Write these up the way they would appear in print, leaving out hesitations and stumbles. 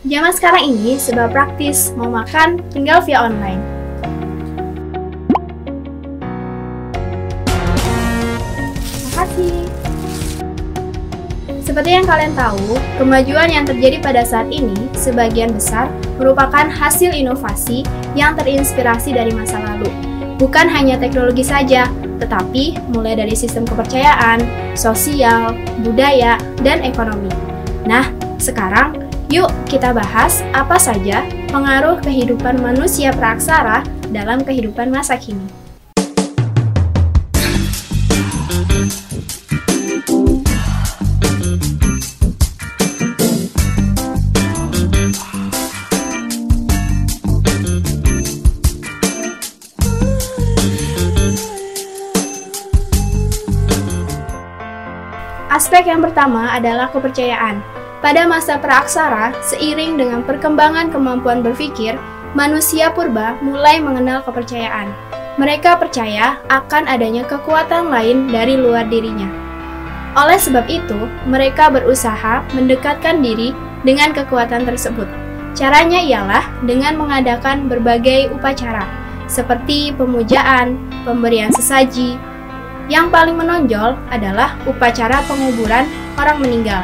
Zaman sekarang ini serba praktis, mau makan tinggal via online. Terima kasih. Seperti yang kalian tahu, kemajuan yang terjadi pada saat ini sebagian besar merupakan hasil inovasi yang terinspirasi dari masa lalu. Bukan hanya teknologi saja, tetapi mulai dari sistem kepercayaan, sosial, budaya, dan ekonomi. Nah, sekarang yuk kita bahas apa saja pengaruh kehidupan manusia praaksara dalam kehidupan masa kini. Aspek yang pertama adalah kepercayaan. Pada masa praaksara, seiring dengan perkembangan kemampuan berpikir, manusia purba mulai mengenal kepercayaan. Mereka percaya akan adanya kekuatan lain dari luar dirinya. Oleh sebab itu, mereka berusaha mendekatkan diri dengan kekuatan tersebut. Caranya ialah dengan mengadakan berbagai upacara, seperti pemujaan, pemberian sesaji. Yang paling menonjol adalah upacara penguburan orang meninggal.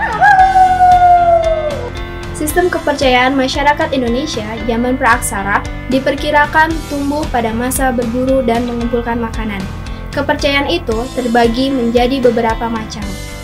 Sistem kepercayaan masyarakat Indonesia zaman praaksara diperkirakan tumbuh pada masa berburu dan mengumpulkan makanan. Kepercayaan itu terbagi menjadi beberapa macam.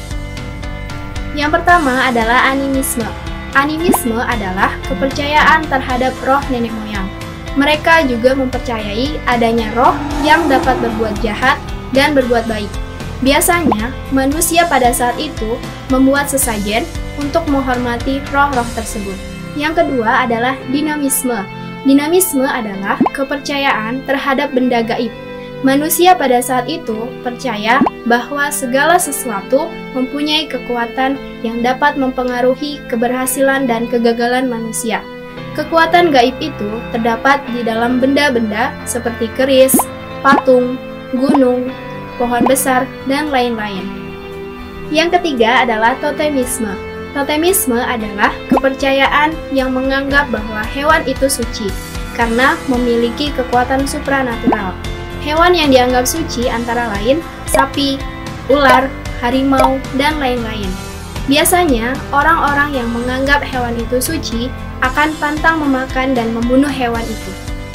Yang pertama adalah animisme. Animisme adalah kepercayaan terhadap roh nenek moyang. Mereka juga mempercayai adanya roh yang dapat berbuat jahat dan berbuat baik. Biasanya, manusia pada saat itu membuat sesajen untuk menghormati roh-roh tersebut. Yang kedua adalah dinamisme. Dinamisme adalah kepercayaan terhadap benda gaib. Manusia pada saat itu percaya bahwa segala sesuatu mempunyai kekuatan yang dapat mempengaruhi keberhasilan dan kegagalan manusia. Kekuatan gaib itu terdapat di dalam benda-benda seperti keris, patung, gunung, pohon besar, dan lain-lain. Yang ketiga adalah totemisme. Totemisme adalah kepercayaan yang menganggap bahwa hewan itu suci karena memiliki kekuatan supranatural. Hewan yang dianggap suci antara lain sapi, ular, harimau, dan lain-lain. Biasanya, orang-orang yang menganggap hewan itu suci akan pantang memakan dan membunuh hewan itu.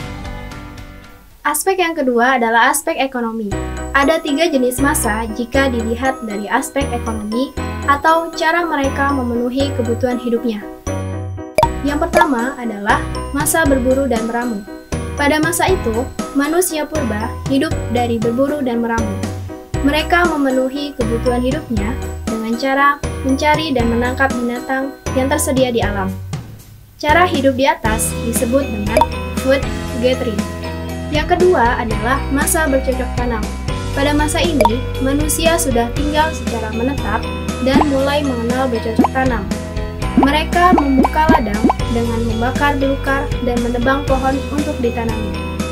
Aspek yang kedua adalah aspek ekonomi. Ada 3 jenis massa jika dilihat dari aspek ekonomi atau cara mereka memenuhi kebutuhan hidupnya. Yang pertama adalah masa berburu dan meramu. Pada masa itu, manusia purba hidup dari berburu dan meramu. Mereka memenuhi kebutuhan hidupnya dengan cara mencari dan menangkap binatang yang tersedia di alam. Cara hidup di atas disebut dengan food gathering. Yang kedua adalah masa bercocok tanam. Pada masa ini, manusia sudah tinggal secara menetap dan mulai mengenal bercocok tanam. Mereka membuka ladang dengan membakar belukar dan menebang pohon untuk ditanami.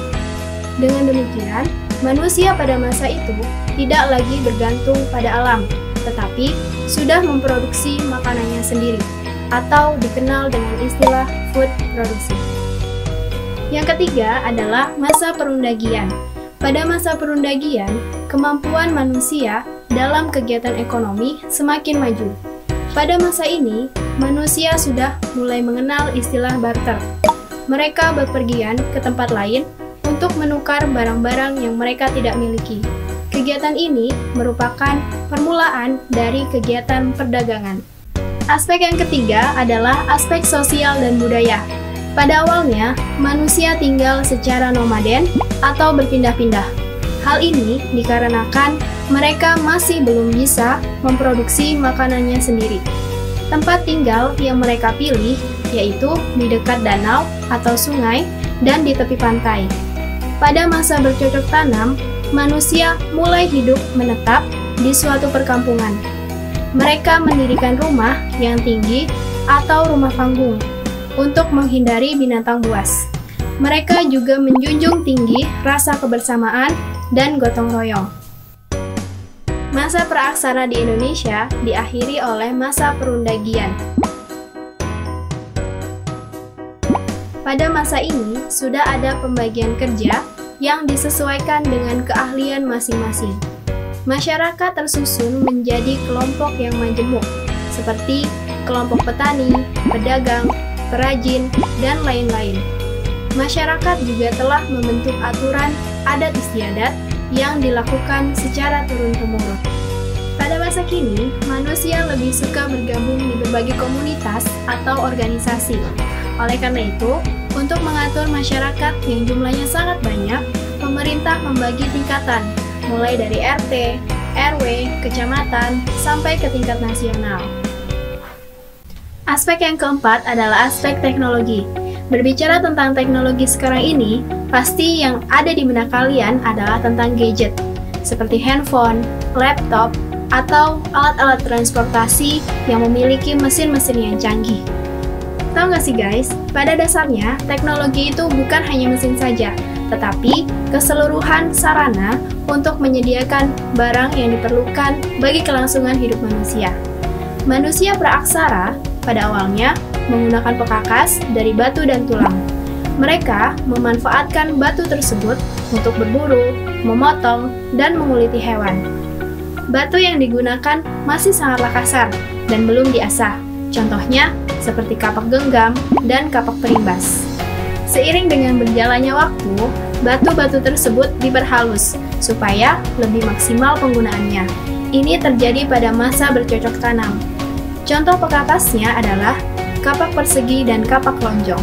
Dengan demikian, manusia pada masa itu tidak lagi bergantung pada alam, tetapi sudah memproduksi makanannya sendiri, atau dikenal dengan istilah food production. Yang ketiga adalah masa perundagian. Pada masa perundagian, kemampuan manusia dalam kegiatan ekonomi semakin maju. Pada masa ini, manusia sudah mulai mengenal istilah barter. Mereka bepergian ke tempat lain untuk menukar barang-barang yang mereka tidak miliki. Kegiatan ini merupakan permulaan dari kegiatan perdagangan. Aspek yang ketiga adalah aspek sosial dan budaya. Pada awalnya, manusia tinggal secara nomaden atau berpindah-pindah. Hal ini dikarenakan mereka masih belum bisa memproduksi makanannya sendiri. Tempat tinggal yang mereka pilih yaitu di dekat danau atau sungai dan di tepi pantai. Pada masa bercocok tanam, manusia mulai hidup menetap di suatu perkampungan. Mereka mendirikan rumah yang tinggi atau rumah panggung untuk menghindari binatang buas. Mereka juga menjunjung tinggi rasa kebersamaan dan gotong royong. Masa praaksara di Indonesia diakhiri oleh masa perundagian. Pada masa ini, sudah ada pembagian kerja yang disesuaikan dengan keahlian masing-masing. Masyarakat tersusun menjadi kelompok yang majemuk, seperti kelompok petani, pedagang, perajin, dan lain-lain. Masyarakat juga telah membentuk aturan adat istiadat yang dilakukan secara turun-temurun. Pada masa kini, manusia lebih suka bergabung di berbagai komunitas atau organisasi. Oleh karena itu, untuk mengatur masyarakat yang jumlahnya sangat banyak, pemerintah membagi tingkatan, mulai dari RT, RW, kecamatan, sampai ke tingkat nasional. Aspek yang keempat adalah aspek teknologi. Berbicara tentang teknologi sekarang ini, pasti yang ada di benak kalian adalah tentang gadget, seperti handphone, laptop, atau alat-alat transportasi yang memiliki mesin-mesin yang canggih. Tahu nggak sih guys, pada dasarnya teknologi itu bukan hanya mesin saja, tetapi keseluruhan sarana untuk menyediakan barang yang diperlukan bagi kelangsungan hidup manusia. Manusia praaksara pada awalnya menggunakan pekakas dari batu dan tulang. Mereka memanfaatkan batu tersebut untuk berburu, memotong, dan menguliti hewan. Batu yang digunakan masih sangatlah kasar dan belum diasah. Contohnya seperti kapak genggam dan kapak perimbas. Seiring dengan berjalannya waktu, batu-batu tersebut diperhalus supaya lebih maksimal penggunaannya. Ini terjadi pada masa bercocok tanam. Contoh pekakasnya adalah kapak persegi dan kapak lonjong.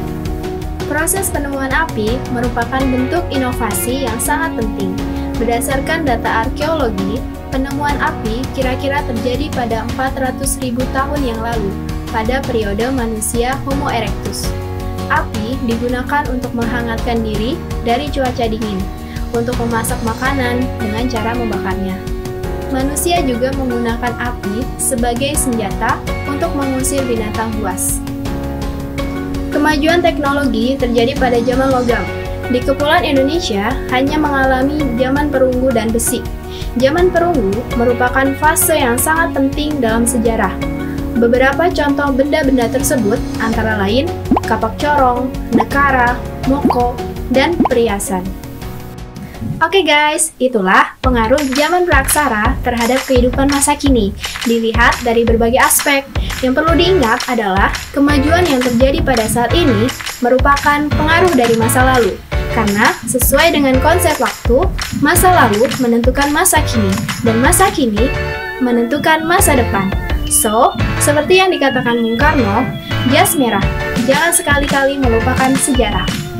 Proses penemuan api merupakan bentuk inovasi yang sangat penting. Berdasarkan data arkeologi, penemuan api kira-kira terjadi pada 400.000 tahun yang lalu, pada periode manusia Homo erectus. Api digunakan untuk menghangatkan diri dari cuaca dingin, untuk memasak makanan dengan cara membakarnya. Manusia juga menggunakan api sebagai senjata untuk mengusir binatang buas. Kemajuan teknologi terjadi pada zaman logam. Di Kepulauan Indonesia hanya mengalami zaman perunggu dan besi. Zaman perunggu merupakan fase yang sangat penting dalam sejarah. Beberapa contoh benda-benda tersebut antara lain kapak corong, nekara, moko, dan perhiasan. Oke guys, itulah pengaruh zaman praaksara terhadap kehidupan masa kini. Dilihat dari berbagai aspek. Yang perlu diingat adalah kemajuan yang terjadi pada saat ini merupakan pengaruh dari masa lalu. Karena sesuai dengan konsep waktu, masa lalu menentukan masa kini, dan masa kini menentukan masa depan. So, seperti yang dikatakan Bung Karno, jas merah, jangan sekali-kali melupakan sejarah.